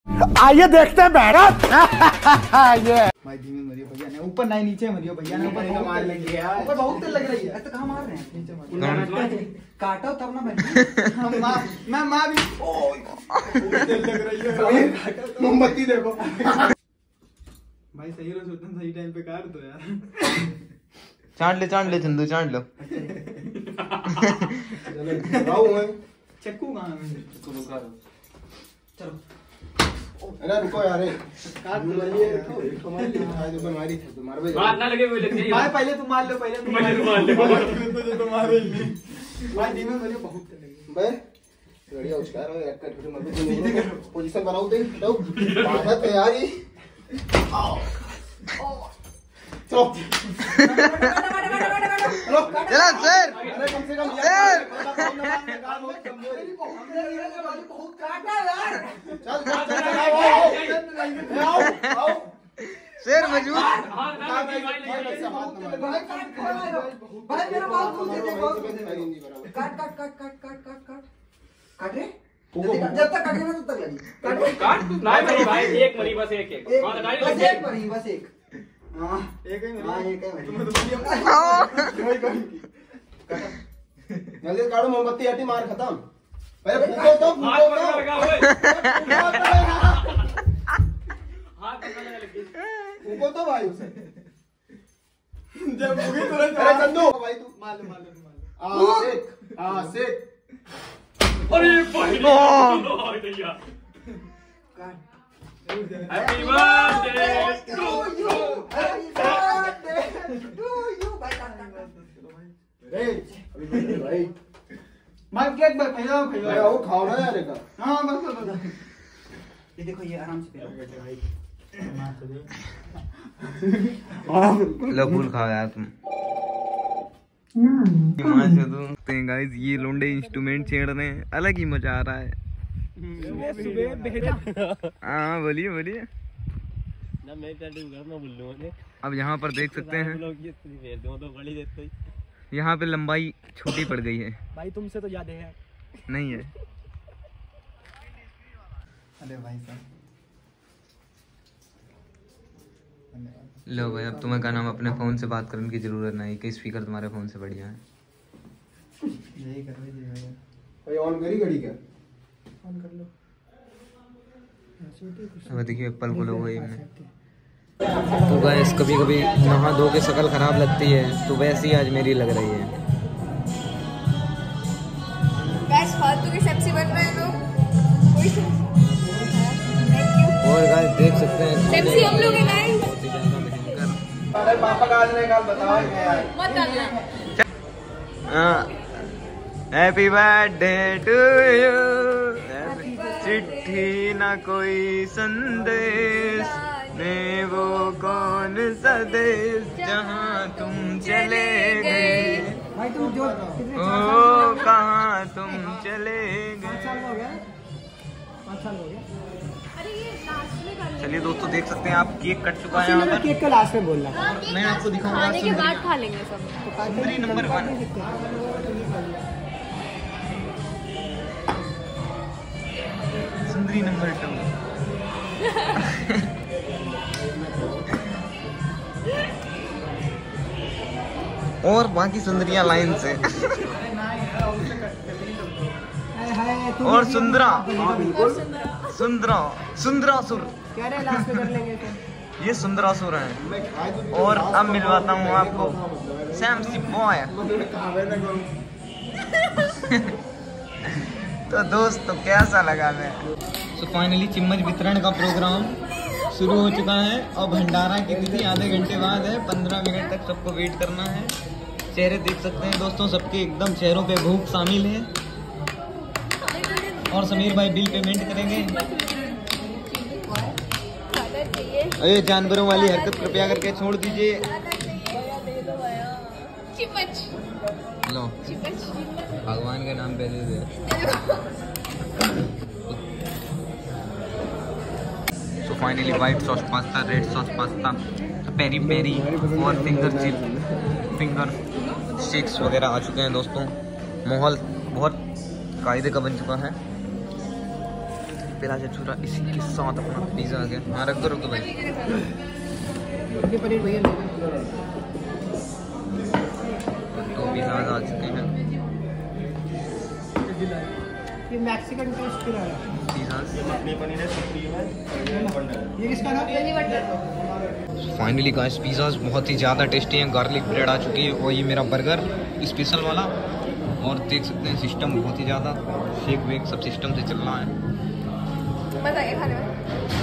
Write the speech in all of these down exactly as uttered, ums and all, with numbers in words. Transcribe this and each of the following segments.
आइए देखते हैं मेहनत। ये भाई धीमे मरियो भैया ने, ऊपर नहीं नीचे मरियो भैया ने, ऊपर मार लगी है, ऊपर बहुत तेल लग रही है। तो कहां मार रहे हैं? नीचे मार, काटो तब ना मैं मां मैं मां भी तेल लग रही है। मोमबत्ती देखो भाई, सही रो सोचते सही टाइम पे काट दो यार। चाट ले चाट ले चंदू, चाट लो। चलो आओ मैं चक्कू कहां है? चक्कू रुका दो, चलो। अरे रुको यार, काट दो ये तुम्हारी खाई दो, मारी थे मार भाई, मार ना लगे हुए लग जाए भाई। पहले तुम मार लो, पहले तुम मार लो, तो तुम मारो ही नहीं भाई। धीमे मरियो बहुत लगी बे, बढ़िया उछाल रहा है एक कट मत दो, पोजीशन बनाओ दे दो बाधा तैयारी। आओ चलो चला सर, अरे कम से कम सर बहुत काटा यार। चल चल आओ आओ शेर मजबूत। भाई मेरा बात सुन, देखो काट काट काट काट काट काट काट काट रे, जब तक काटेगा तब तक लगी। काट काट नहीं मरी भाई, एक मरी बस, एक एक बस एक मरी बस एक। हां एक ही मरी, हां एक ही मरी। कोई कोई जल्दी काटो, मोमबत्ती हटी, मार खत्म। पहले फूको तो फूको तो लगा ओए, हाथ पकड़ लगी, फूको तो भाई उसे। जब होगी तुरंत। अरे चंदू भाई तू मार ले मार ले मार ले। आ सेक आ सेक। अरे भाई भैया काट। Happy birthday to you, happy birthday to you भाई। अरे अभी भाई मार केक भाई, पहला पहला वो खाओ ना यार का। हां बस बस, ये देखो ये आराम से पी लो भाई। लो फूल खाओ यार तुम। गाइस ये लोंडे इंस्ट्रूमेंट छेड़ रहे हैं, अलग ही मजा आ रहा है। हाँ बोलिए बोलिए ना, मैं घर में बोल लूं। अब यहाँ पर देख सकते हैं, यहाँ पे लंबाई छोटी पड़ गई है भाई, तुमसे तो ज्यादा है। नहीं है। अरे भाई साहब लो भाई, अब तुम्हें का नाम अपने फोन से बात करने की जरूरत नहीं कि स्पीकर तुम्हारे फोन से बढ़िया है। यही करो जी भैया। भाई ऑन करी घड़ी क्या? ऑन कर लो। अब देखिए एप्पल को लोगो इनमें। तो गाइस कभी कभी नहा धो के शक्ल खराब लगती है, तो वैसी आज मेरी लग रही है। गाइस फालतू के सेक्सी बन रहे हैं लोग। Thank you. और गाइस देख सकते हैं सेक्सी हम लोग हैं गाइस। अरे पापा का आज नहीं कल बताओ यार, मत डालना। हाँ हैप्पी बर्थडे टू यू, चिट्ठी ना कोई संदेश ने, वो कौन सा देश जहाँ तुम चले गए, भाई तुम जो ओ कहाँ तुम चले गए। पाँच साल हो गया। अरे ये लास्ट में कर। चलिए दोस्तों देख सकते हैं, आप केक कट चुका है यहाँ पर। केक का लास्ट में बोलना, मैं आपको दिखाऊंगा खाने के बाद खा लेंगे सब। सुंदरी नंबर वन, सुंदरी नंबर टू, और बाकी सुंदरियां लाइन से। और सुंदरा सुंदरा सुंदरासुर, कह रहे लास्ट में कर लेंगे तो। ये सुंदरासुर है। और अब मिलवाता हूँ आपको सैमसी बॉय। तो दोस्तों कैसा लगा मैं। तो फाइनली चिम्मच वितरण का प्रोग्राम शुरू हो चुका है और भंडारा की तिथि आधे घंटे बाद है। पंद्रह मिनट तक सबको वेट करना है। चेहरे देख सकते हैं दोस्तों, सबके एकदम चेहरों पे भूख शामिल है। और समीर भाई बिल पेमेंट करेंगे। अरे जानवरों वाली हरकत कृपया करके छोड़ दीजिए। लो भगवान के नाम पे दे दे। तो finally white sauce pasta, red sauce pasta, peri peri और फिंगर चिप फिंगर स्टिक्स वगैरह आ चुके हैं दोस्तों। माहौल बहुत कायदे का बन चुका है। तेरा चूरा इसी के साथ अपना पिज़्ज़ा आ गया। हाँ रख दो रख दो भाई। पनीर भैया दो पिज़्ज़ा आ चुके हैं। ये मैक्सिकन टेस्ट की है। ये किसका नाम है? फाइनली गाइस पिज़्ज़ाज बहुत ही ज़्यादा टेस्टी हैं। गार्लिक ब्रेड आ चुकी है और ये मेरा बर्गर स्पेशल वाला। और देख सकते हैं सिस्टम बहुत ही ज़्यादा शेक वेक सब सिस्टम से चल रहा है। मजा आया खाने में।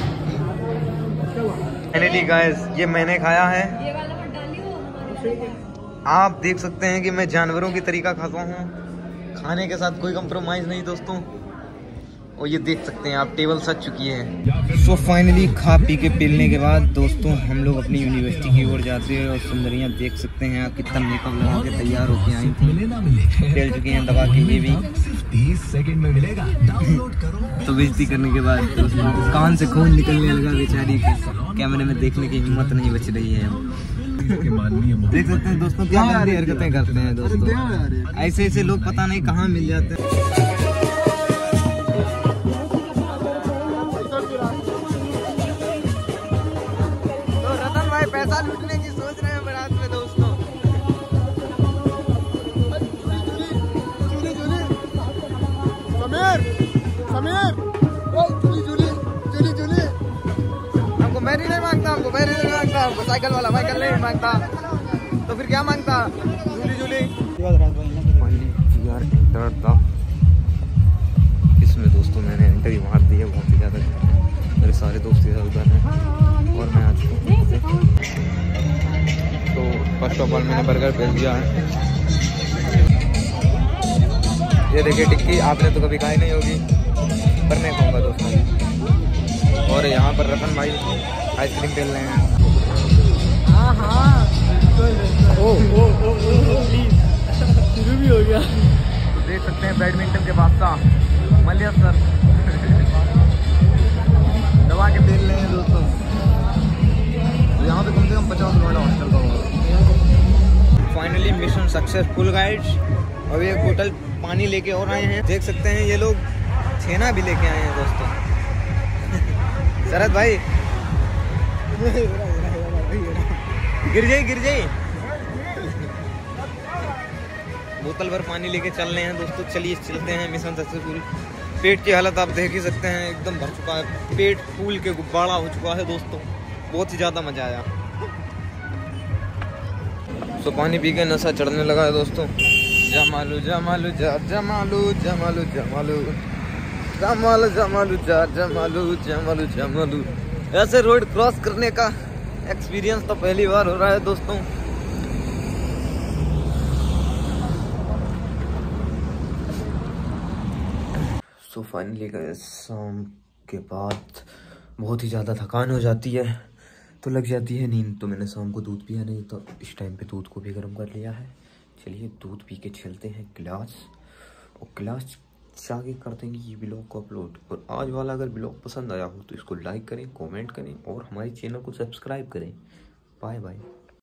फाइनली गाइस ये मैंने खाया है। ये वाला मत डालियो। आप देख सकते हैं कि मैं जानवरों की तरीका खाता हूँ, खाने के साथ कोई कंप्रोमाइज़ नहीं दोस्तों। और ये देख सकते हैं आप टेबल सज चुकी है। सो फाइनली खा पी के पीने के बाद दोस्तों हम लोग अपनी यूनिवर्सिटी की ओर जाते हैं। और सुंदरियाँ देख सकते हैं आप कितना मेकअप लगा के तैयार होके आई थी, खेल चुकी हैं दबा के ये भी तीस सेकंड में मिलेगा। तो बेइज्जती करने के बाद दोस्तों कान से खून निकलने लगा बेचारी के, कैमरे में देखने की हिम्मत नहीं बच रही है। देख सकते हैं दोस्तों क्या गंदी हरकतें करते हैं दोस्तों। ऐसे ऐसे लोग पता नहीं कहाँ मिल जाते हैं। तो रतन भाई पैसा लूटने की सोच रहे हैं बारात में दोस्तों। समीर समीर हमको मैरी नहीं मांगता, हमको मैरी नहीं मांगता, हमको साइकिल वाला साइकिल नहीं मांगता, तो फिर क्या मांगता? झूली झूली। यार इंटर था इसमें दोस्तों मैंने एंट्री मार दी है। बहुत ही ज़्यादा मेरे सारे दोस्त इधर उधर हैं और मैं आ चुका हूँ। तो फर्स्ट ऑफ ऑल मैंने बर्गर भेज दिया है। ये देखिए टिक्की, आपने तो कभी खाई नहीं होगी पर मैं खाऊंगा दोस्तों। और यहाँ पर रतन भाई आइसक्रीम खेल रहे हैं। हाँ हाँ ओ ओ ओ ओ शुरू भी हो गया। तो देख सकते हैं बैडमिंटन के बादशाह मलिया सर दबा के खेल रहे हैं दोस्तों। तो यहाँ पे कम से कम पचास वाला हॉस्टल का होगा। Finally mission successful guides. अभी एक बोतल पानी लेके और आए हैं। देख सकते हैं ये लोग छेना भी लेके आए हैं दोस्तों। शरद भाई गिर जाए गिर जाए। बोतल भर पानी लेके चल रहे हैं दोस्तों। चलिए चलते हैं मिशन सक्सेसफुल। पेट की हालत आप देख ही सकते हैं, एकदम भर चुका है। पेट फूल के गुब्बारा हो चुका है दोस्तों। बहुत ही ज़्यादा मज़ा आया। तो पानी पी के नशा चढ़ने लगा है दोस्तों। जमालू जमालू जा जमालू जमालू जमालू जमालू जमालू जा जमालू जमालू जमालू। ऐसे रोड क्रॉस करने का एक्सपीरियंस तो पहली बार हो रहा है दोस्तों। सो फाइनली गाइस शाम के बाद बहुत ही ज़्यादा थकान हो जाती है तो लग जाती है नींद। तो मैंने शाम को दूध पिया नहीं, तो इस टाइम पे दूध को भी गर्म कर लिया है। चलिए दूध पी के चलते हैं क्लास, और क्लास जाके कर देंगे ये ब्लॉग को अपलोड। और आज वाला अगर ब्लॉग पसंद आया हो तो इसको लाइक करें, कमेंट करें और हमारे चैनल को सब्सक्राइब करें। Bye bye.